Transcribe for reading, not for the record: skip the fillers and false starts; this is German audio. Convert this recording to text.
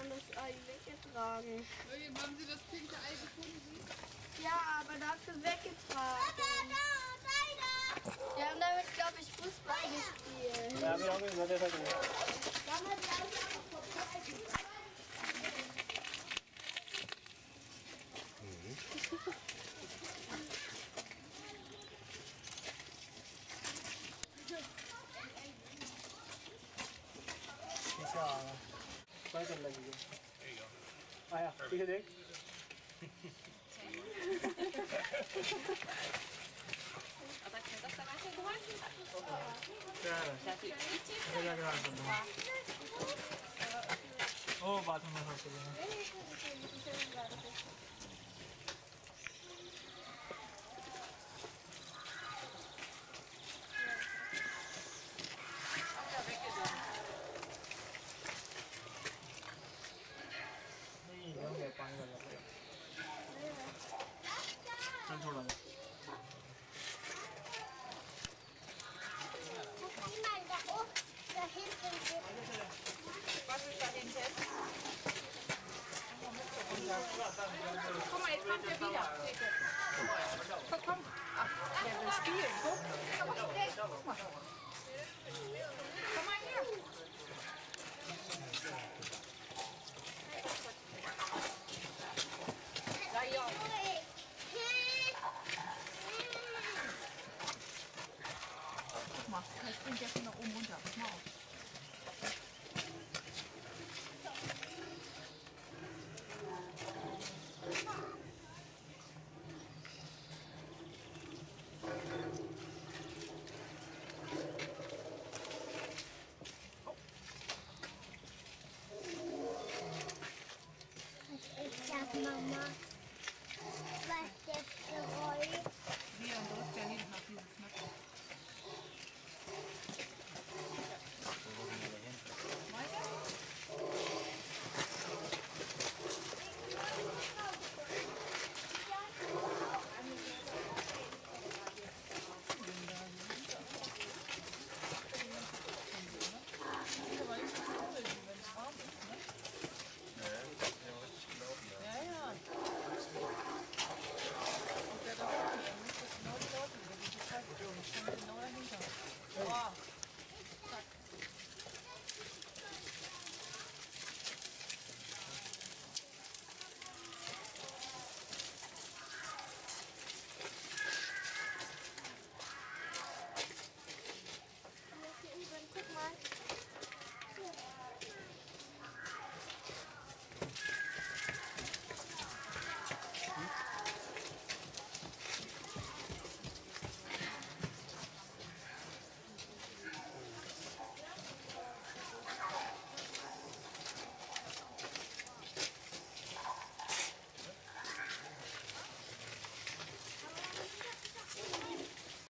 haben das Ei weggetragen. Haben Sie das pinke Ei gefunden? Ja, aber dafür weggetragen. Wir haben damit, glaube ich, Fußball gespielt. Ja, wir haben gesagt, das hat क्या लगेगा आया पीछे देख ओ बाथरूम में सबसे पानी का चल छोड़ा Was ist da hinten? Komm mal, jetzt kommt er wieder. Komm. Ach, der will spielen. Guck mal.